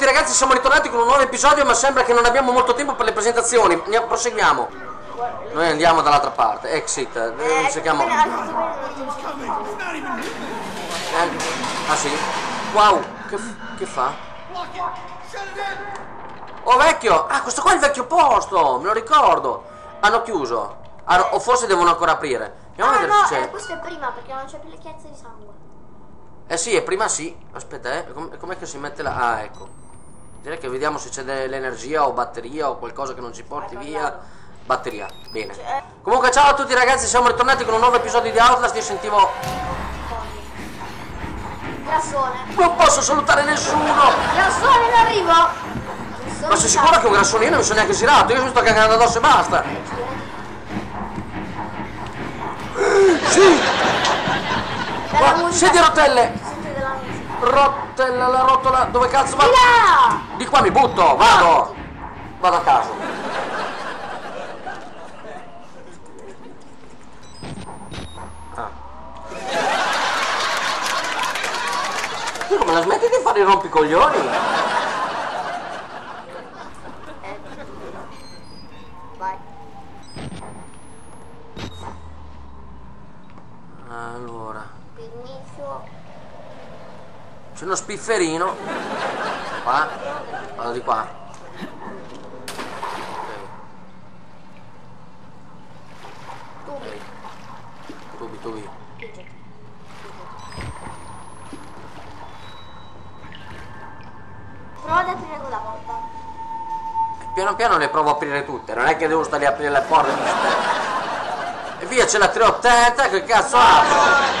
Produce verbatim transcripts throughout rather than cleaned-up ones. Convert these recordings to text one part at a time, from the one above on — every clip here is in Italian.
tutti ragazzi, siamo ritornati con un nuovo episodio, ma sembra che non abbiamo molto tempo per le presentazioni. Andiamo, proseguiamo. Noi andiamo dall'altra parte. Exit. Eh, cerchiamo. Eh? Ah sì? Wow, che, che fa? Oh vecchio! Ah, questo qua è il vecchio posto! Me lo ricordo! Hanno chiuso. Ah, no, o forse devono ancora aprire. Andiamo ah, a vedere no, se c'è. Eh, questo è prima perché non c'è più le chiazze di sangue. Eh sì, e prima sì. Aspetta, eh. Com- com'è che si mette la. Ah, ecco. Direi che vediamo se c'è dell'energia o batteria o qualcosa che non ci porti via. Batteria, bene. Cioè... Comunque ciao a tutti ragazzi, siamo ritornati con un nuovo episodio di Outlast. Io sentivo. Grassone. Non posso salutare nessuno! Grassone in arrivo! Ma sei sicuro che un grassone non mi sono neanche girato? Io mi sto cagando addosso e basta! Sì! Guarda, siedi a rotelle! Rotella, la rotola, dove cazzo va? Di là! Di qua mi butto, vado! Vado a caso. Ah. Tu come la smetti di fare i rompicoglioni? Eh. Vai. Allora. Inizio. C'è uno spifferino. Qua. Vado di qua. Ok. Tubi. Tubi, tubi. Prova ad aprire quella porta. Piano piano le provo a aprire tutte, non è che devo stare a aprire le porte. E via, c'è la tre ottanta, che cazzo apro?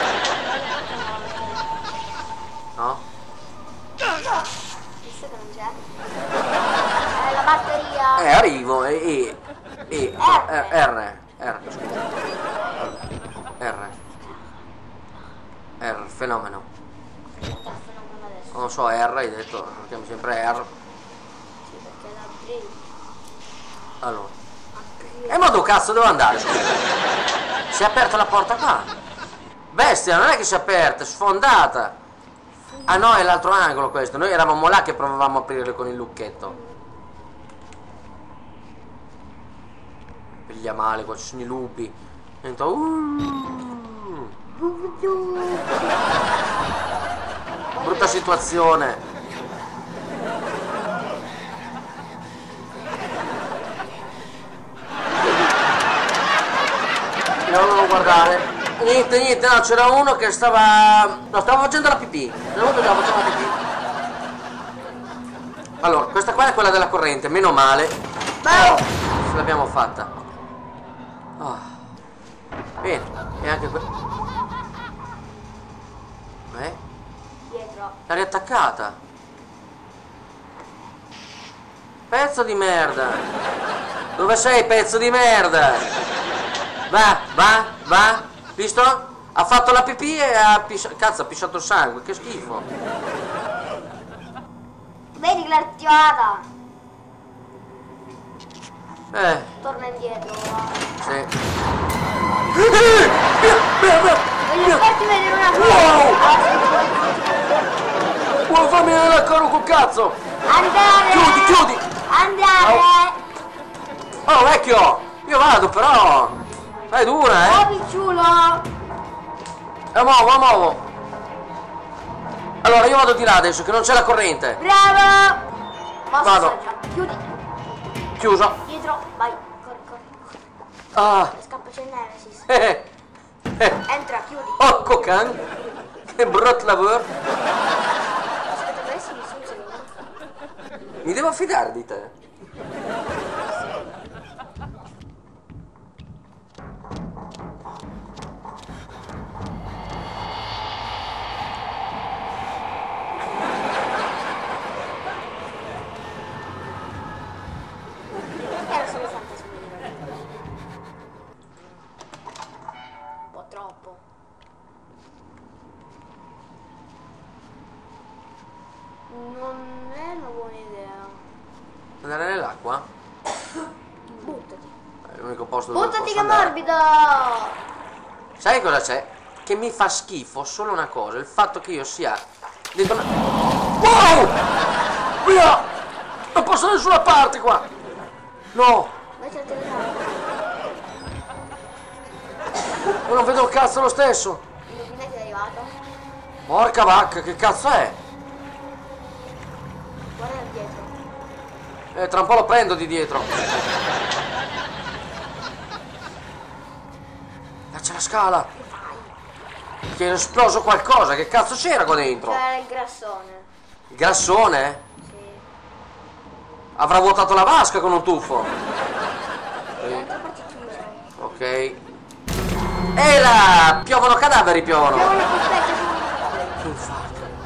No? Visto che non c'è. Eh, la batteria. Eh, arrivo, e... e... e R. R, R, R, scusa. R. R, fenomeno. Non so, R, hai detto, lo chiamo sempre R. Sì, perché la aprì. Allora. E ma dove cazzo devo andare, scusa? Si è aperta la porta qua. Bestia, non è che si è aperta, è sfondata. Ah no, è l'altro angolo questo. Noi eravamo là che provavamo a aprire con il lucchetto. Piglia male, qua ci sono i lupi. Sento, uh. Brutta situazione. Non devo guardare. Niente, niente, no, c'era uno che stava. No, stava facendo la pipì. C'era uno che stava facendo la pipì. Allora, questa qua è quella della corrente, meno male. Oh, ce l'abbiamo fatta. Oh. Bene, e anche que. Eh? Dietro. L'ha riattaccata. Pezzo di merda. Dove sei, pezzo di merda? Va, va, va. Visto? Ha fatto la pipì e ha pisciato. Cazzo, ha pisciato sangue, che schifo. Vedi che l'ha attivata. Eh, Torna indietro. sì. Voglio farti vedere una cosa. Wow! Vuoi farmi vedere la coro col cazzo? Andare. Chiudi, chiudi. Andare. Oh, vecchio, io vado però. Fai dura, eh. Oh, picciulo. La muovo, la muovo. Allora, io vado di là adesso, che non c'è la corrente. Bravo. Mossa Vado. saggia. Chiudi. Chiuso. Dietro. Vai. Corri, corri. Ah. Scappa, c'è il Nemesis. Eh. Eh. Entra, chiudi. Oh, cocan. Che brutto lavoro. Aspetta, adesso mi sono secondo. Mi devo fidare di te. Era solo fantasmi. Un po' troppo. Non è una buona idea. Andare nell'acqua? Buttati. È l'unico posto dove Buttati posso che è andare. morbido! Sai cosa c'è? Che mi fa schifo solo una cosa, il fatto che io sia dentro una. Wow! Via! Non posso da nessuna parte qua! No! Vai a telecamera. Io non vedo il cazzo lo stesso! Indovina che è arrivato? Porca vacca, che cazzo è? Guarda dietro. Eh, tra un po' lo prendo di dietro. Là c'è la scala! Che fai? Che è esploso qualcosa, che cazzo c'era qua dentro? C'era il grassone. Il grassone? Sì. Avrà vuotato la vasca con un tuffo. L'altra parte chiusa. Ok. E là! Piovono cadaveri, piovono! Abbiamo le cospette su. Che infarto.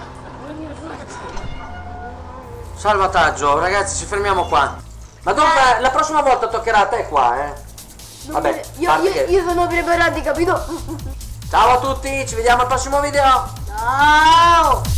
Salvataggio, ragazzi, ci fermiamo qua. Ma dunque, la prossima volta toccherà a te qua, eh. Vabbè, Io, parte io, che- io sono preparati, capito? Ciao a tutti, ci vediamo al prossimo video. Ciao!